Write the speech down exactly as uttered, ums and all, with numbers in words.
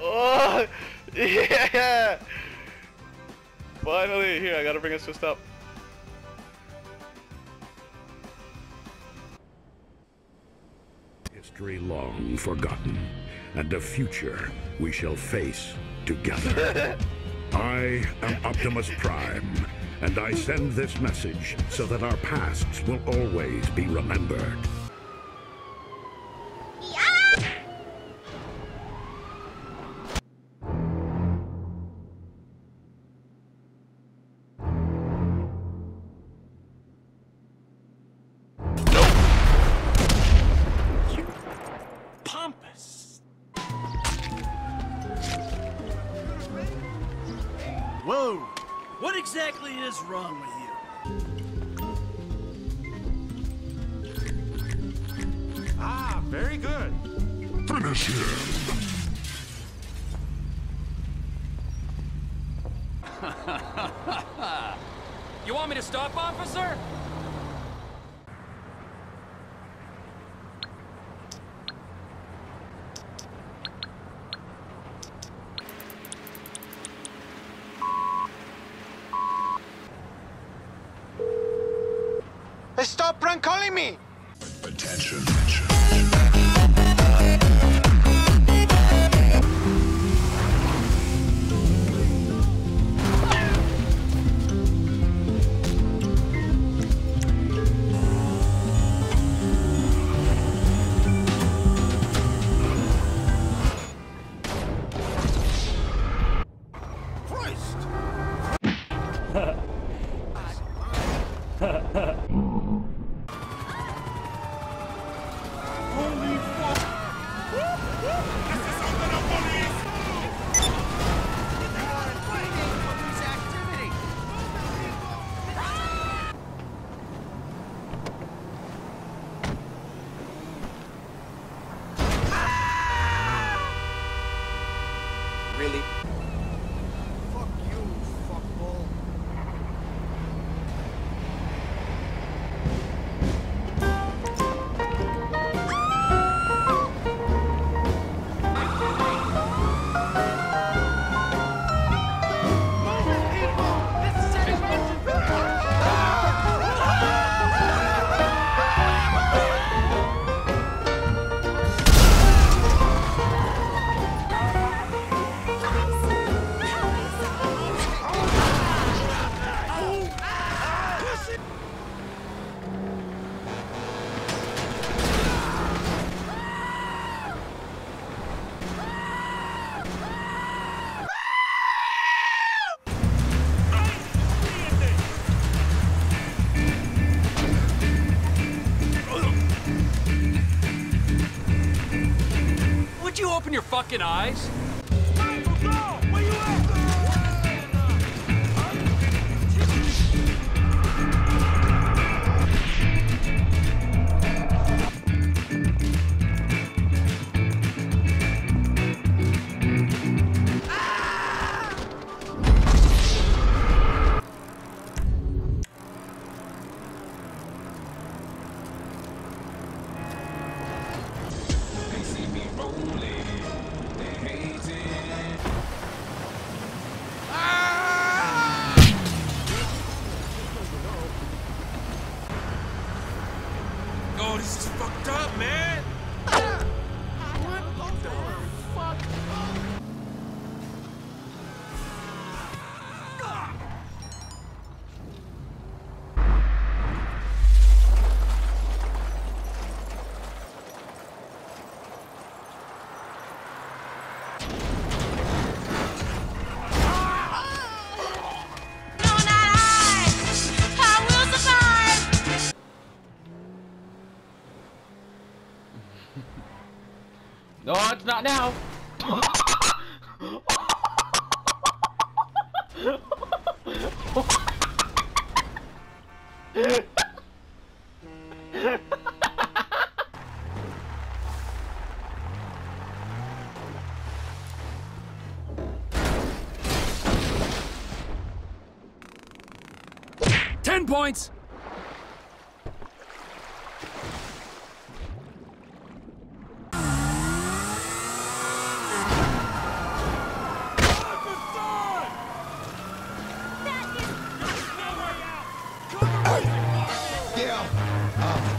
Oh, yeah! Finally, here, I gotta bring us just up. History long forgotten, and a future we shall face together. I am Optimus Prime, and I send this message so that our pasts will always be remembered. Whoa! What exactly is wrong with you? Ah, very good. Finish him! You want me to stop, officer? Stop prank calling me! Attention. Really? Fuck you, fuckball. Would you open your fucking eyes? Oh, this is fucked up, man. What the fuck? No, it's not now. Ten points! Oh,